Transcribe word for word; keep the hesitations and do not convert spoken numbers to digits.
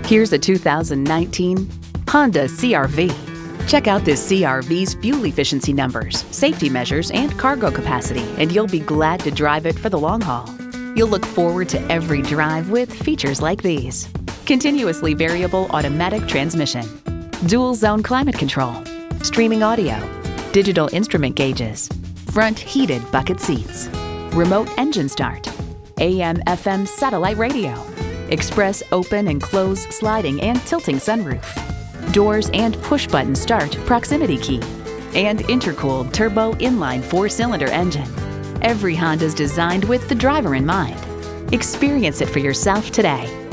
Here's a two thousand nineteen Honda C R V. Check out this C R V's fuel efficiency numbers, safety measures, and cargo capacity, and you'll be glad to drive it for the long haul. You'll look forward to every drive with features like these: continuously variable automatic transmission, dual zone climate control, streaming audio, digital instrument gauges, front heated bucket seats, remote engine start, A M F M satellite radio, express open and close sliding and tilting sunroof, doors and push-button start proximity key, and intercooled turbo inline four-cylinder engine. Every Honda is designed with the driver in mind. Experience it for yourself today.